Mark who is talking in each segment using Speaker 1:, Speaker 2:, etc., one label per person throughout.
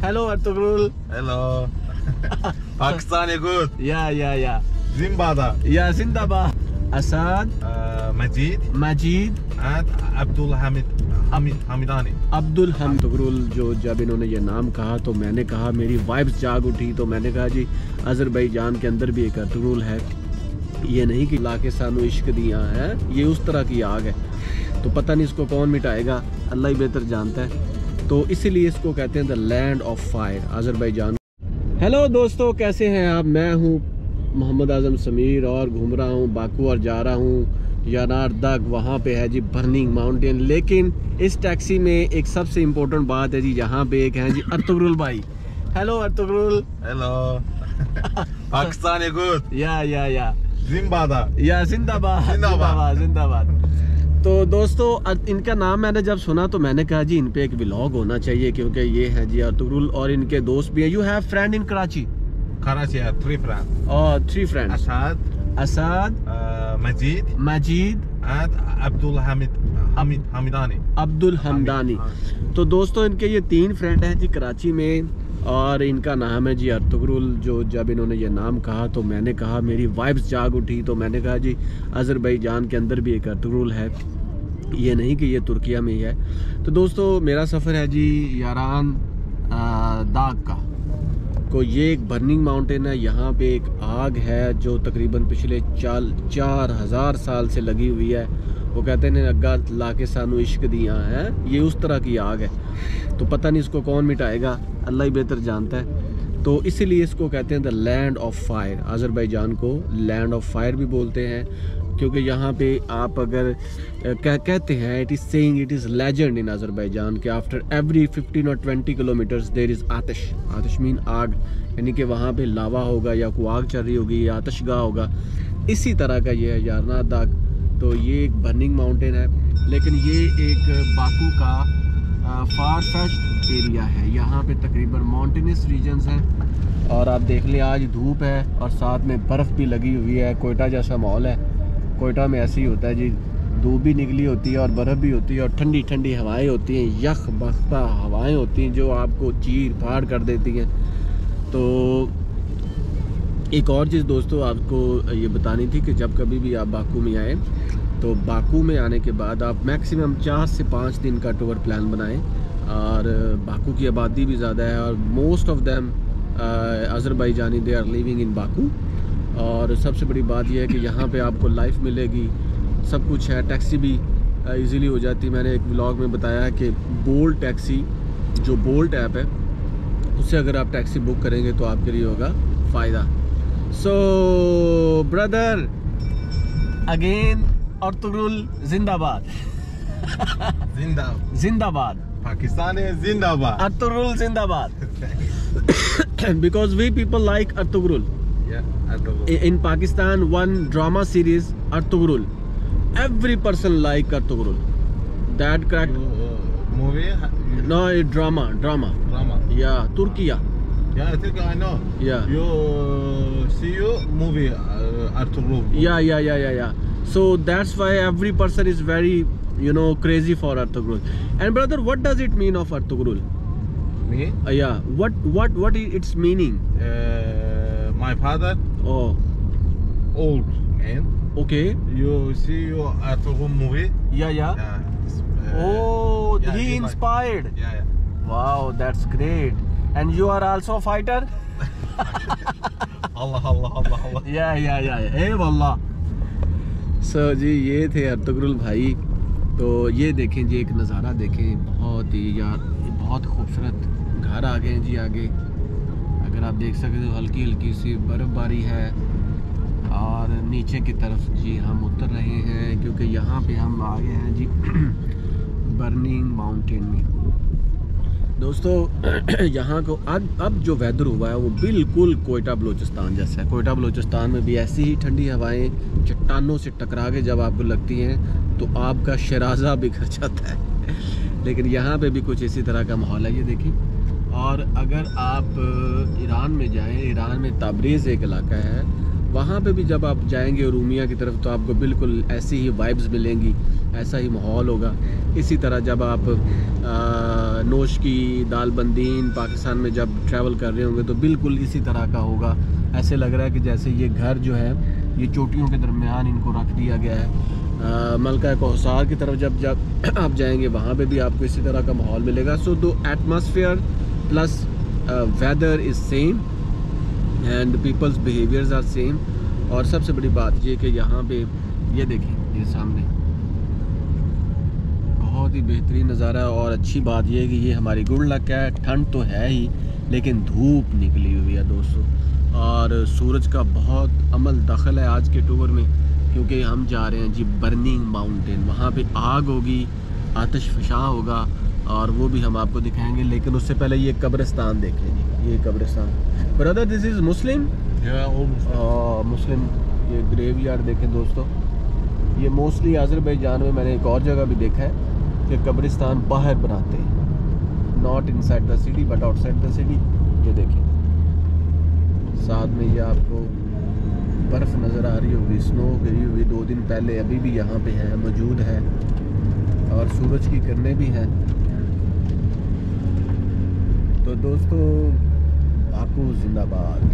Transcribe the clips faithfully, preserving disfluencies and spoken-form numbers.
Speaker 1: Hello, Ertugrul.
Speaker 2: Hello. Pakistani good.
Speaker 1: Yeah, yeah, yeah.
Speaker 2: Zimbabwe.
Speaker 1: Yeah, Zindabad. Asad.
Speaker 2: Uh, Majid.
Speaker 1: Majid.
Speaker 2: And Abdul Hamid. Hamid Hamidani.
Speaker 1: Abdul हम तुगरुल जो जब इन्होंने ये नाम कहा तो मैंने कहा मेरी वाइब्स जाग उठी। तो मैंने कहा जी अज़रबैजान के अंदर भी एक अर्तुगरुल है, ये नहीं कि लाके सानू इश्क दिया है, ये उस तरह की आग है। तो पता नहीं इसको कौन मिटाएगा, अल्लाह ही बेहतर जानता है। तो इसीलिए इसको कहते हैं the land of fire, Azerbaijan. Hello दोस्तों, कैसे हैं आप? मैं हूँ मोहम्मद आज़म समीर और घूम रहा हूँ बाकू और जा रहा हूँ यानारदाग। वहाँ पे है जी बर्निंग माउंटेन। लेकिन इस टैक्सी में एक सबसे इम्पोर्टेंट बात है जी, यहाँ पे एक है जी अर्तुगरुल भाई। Hello Ertugrul.
Speaker 2: Hello. Pakistani good.
Speaker 1: Yeah yeah या
Speaker 2: जिम्बाब्वे।
Speaker 1: या जिंदाबाद जिंदाबाद जिंदाबाद। तो दोस्तों इनका नाम मैंने जब सुना तो मैंने कहा जी इन पे एक व्लॉग होना चाहिए, क्योंकि ये है जी अर्तुगरुल और इनके दोस्त भी हैं। You have friend in Karachi?
Speaker 2: Karachi है थ्री फ्रेंड।
Speaker 1: और three friends.
Speaker 2: Asad
Speaker 1: Asad,
Speaker 2: Majid
Speaker 1: Majid
Speaker 2: and Abdul Hamid Hamid Hamidani
Speaker 1: Abdul Hamdani. तो दोस्तों इनके ये तीन फ्रेंड हैं जी कराची में और इनका नाम है जी अर्तुगरुल। जो जब इन्होंने ये नाम कहा तो मैंने कहा मेरी वाइब्स जाग उठी। तो मैंने कहा जी अज़रबैजान के अंदर भी एक अर्तुगरुल है, ये नहीं कि ये तुर्किया में ही है। तो दोस्तों मेरा सफ़र है जी यारान दाग का। को ये एक बर्निंग माउंटेन है, यहाँ पे एक आग है जो तकरीबन पिछले चाल चार हज़ार साल से लगी हुई है। वो कहते हैं अग्गा लाके सानू इश्क दिया है, ये उस तरह की आग है। तो पता नहीं इसको कौन मिटाएगा, अल्लाह ही बेहतर जानता है। तो इसीलिए इसको कहते हैं the land of fire. Azerbaijan को लैंड ऑफ फायर भी बोलते हैं, क्योंकि यहाँ पे आप अगर कह, कहते हैं it is saying it is legend in Azerbaijan कि आफ्टर एवरी फिफ्टीन और ट्वेंटी किलोमीटर्स देर इज़ आतिश। आतिश मीन आग, यानी कि वहाँ पे लावा होगा या कोई आग चल रही होगी या आतिशगाह होगा। इसी तरह का ये है यारनादाग। तो ये एक बर्निंग माउंटेन है, लेकिन ये एक बाकू का फार फेस्ट एरिया है। यहाँ पे तकरीबन माउंटेनस रीजन्स हैं और आप देख लें आज धूप है और साथ में बर्फ़ भी लगी हुई है। कोयटा जैसा माहौल है। कोयटा में ऐसे ही होता है जी, धूप भी निकली होती है और बर्फ़ भी होती है और ठंडी ठंडी हवाएं होती हैं, यख बख्ता हवाएं होती हैं जो आपको चीर फाड़ कर देती हैं। तो एक और चीज़ दोस्तों आपको ये बतानी थी कि जब कभी भी आप बाकू में आए तो बाकू में आने के बाद आप मैक्सिमम चार से पाँच दिन का टूर प्लान बनाएं। और बाकू की आबादी भी ज़्यादा है और most of them Azerbaijani they are living in Baku. और सबसे बड़ी बात यह है कि यहाँ पे आपको लाइफ मिलेगी, सब कुछ है। टैक्सी भी इजीली हो जाती है। मैंने एक व्लॉग में बताया कि बोल्ट टैक्सी, जो बोल्ट ऐप है, उससे अगर आप टैक्सी बुक करेंगे तो आपके लिए होगा फ़ायदा। सो ब्रदर अगेन अर्तुगरुल जिंदाबाद।
Speaker 2: जिंदाबाद
Speaker 1: जिंदाबाद
Speaker 2: पाकिस्तान जिंदाबाद
Speaker 1: अर्तुगरुल जिंदाबाद। Because we people like Ertugrul. In Pakistan, one drama series Ertugrul. Every person like Ertugrul. That correct?
Speaker 2: Uh, movie?
Speaker 1: No, a drama, drama.
Speaker 2: Drama.
Speaker 1: Yeah, Turkey.
Speaker 2: Yeah, I think I know.
Speaker 1: Yeah.
Speaker 2: You uh, see you movie uh, Ertugrul.
Speaker 1: Yeah, yeah, yeah, yeah, yeah. So that's why every person is very, you know, crazy for Ertugrul. And brother, what does it mean of Ertugrul?
Speaker 2: Me?
Speaker 1: Uh, yeah. What, what, what is its meaning?
Speaker 2: Uh, my father.
Speaker 1: Oh.
Speaker 2: Old man.
Speaker 1: Okay.
Speaker 2: You see you Ertugrul movie?
Speaker 1: Yeah, yeah.
Speaker 2: Yeah. Uh,
Speaker 1: Oh,
Speaker 2: yeah,
Speaker 1: he
Speaker 2: you
Speaker 1: inspired.
Speaker 2: Like, yeah, yeah.
Speaker 1: Wow, that's great. And you are also a fighter?
Speaker 2: Allah, Allah, Allah, Allah.
Speaker 1: Yeah, yeah, yeah. Hey, wallah. So जी ये थे Ertugrul भाई। तो ये देखें जी, एक नज़ारा देखें, बहुत ही यार बहुत खूबसूरत घर आ गए जी आगे। अगर आप देख सकते हो हल्की हल्की सी बर्फ़बारी है और नीचे की तरफ जी हम उतर रहे हैं, क्योंकि यहाँ पे हम आ गए हैं जी बर्निंग माउंटेन में। दोस्तों यहाँ को अब अब जो वेदर हुआ है वो बिल्कुल कोयटा बलूचिस्तान जैसा है। कोयटा बलूचिस्तान में भी ऐसी ही ठंडी हवाएं चट्टानों से टकरा के जब आपको लगती हैं तो आपका शराजा बिखर जाता है। लेकिन यहाँ पे भी कुछ इसी तरह का माहौल है, ये देखिए। और अगर आप ईरान में जाएं, ईरान में तबरीज़ एक इलाका है, वहाँ पे भी जब आप जाएंगे उरूमिया की तरफ तो आपको बिल्कुल ऐसी ही वाइब्स मिलेंगी, ऐसा ही माहौल होगा। इसी तरह जब आप आ, नोश की दालबंदीन पाकिस्तान में जब ट्रैवल कर रहे होंगे तो बिल्कुल इसी तरह का होगा। ऐसे लग रहा है कि जैसे ये घर जो है ये चोटियों के दरमियान इनको रख दिया गया है। मलका कोहसार की तरफ जब जब आप जाएंगे वहाँ पे भी आपको इसी तरह का माहौल मिलेगा। So the atmosphere plus weather is same and people's behaviours are same. और सबसे बड़ी बात ये कि यहाँ पे ये देखें, ये सामने बहुत ही बेहतरीन नज़ारा है। और अच्छी बात ये है कि ये हमारी गुड लक है, ठंड तो है ही लेकिन धूप निकली हुई है दोस्तों। और सूरज का बहुत अमल दखल है आज के टूर में, क्योंकि हम जा रहे हैं जी बर्निंग माउंटेन। वहाँ पे आग होगी, आतिश फशां होगा और वो भी हम आपको दिखाएंगे। लेकिन उससे पहले ये कब्रिस्तान देखें जी, ये कब्रिस्तान। Brother this is Muslim Muslim ये ग्रेव यार्ड देखें दोस्तों। ये मोस्टली अज़रबैजान में मैंने एक और जगह भी देखा है कि कब्रिस्तान बाहर बनाते हैं, not inside the city but outside the city. ये देखें साथ में ये आपको बर्फ़ नज़र आ रही होगी, स्नो गिरी हुई दो दिन पहले, अभी भी यहाँ पे है, मौजूद है। और सूरज की किरणें भी हैं। तो दोस्तों बाकू जिंदाबाद।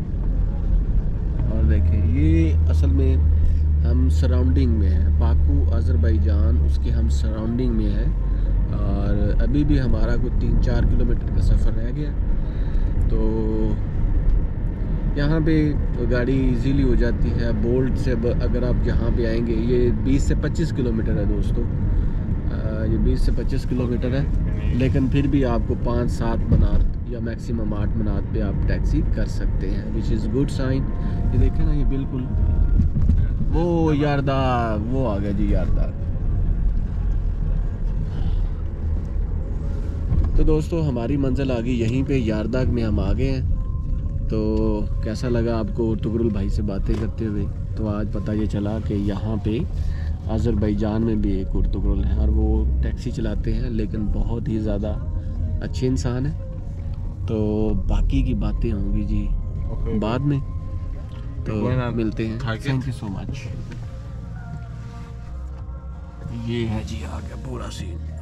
Speaker 1: और देखें ये असल में हम सराउंडिंग में है, बाकू अज़रबैजान उसके हम सराउंडिंग में है। और अभी भी हमारा कुछ तीन चार किलोमीटर का सफ़र रह गया। तो यहाँ पे गाड़ी इजीली हो जाती है। बोल्ट से अगर आप यहाँ पे आएंगे, ये बीस से पच्चीस किलोमीटर है दोस्तों, आ, ये बीस से पच्चीस किलोमीटर है। लेकिन फिर भी आपको पाँच सात मनार या मैक्सिमम आठ मनार पे आप टैक्सी कर सकते हैं, विच इज़ गुड साइन। ये देखें ना, ये बिल्कुल वो यारदाग, वो आ गया जी यारदाग। तो दोस्तों हमारी मंजिल आ गई यहीं पे, यारदाग में हम आ गए हैं। तो कैसा लगा आपको तुगरुल भाई से बातें करते हुए? तो आज पता ये चला कि यहाँ पे अज़रबैजान में भी एक तुगरुल है और वो टैक्सी चलाते हैं, लेकिन बहुत ही ज़्यादा अच्छे इंसान है। तो बाकी की बातें होंगी जी okay, बाद में। तो मिलते हैं। Thank you so much. ये है जी आ गया पूरा सीन।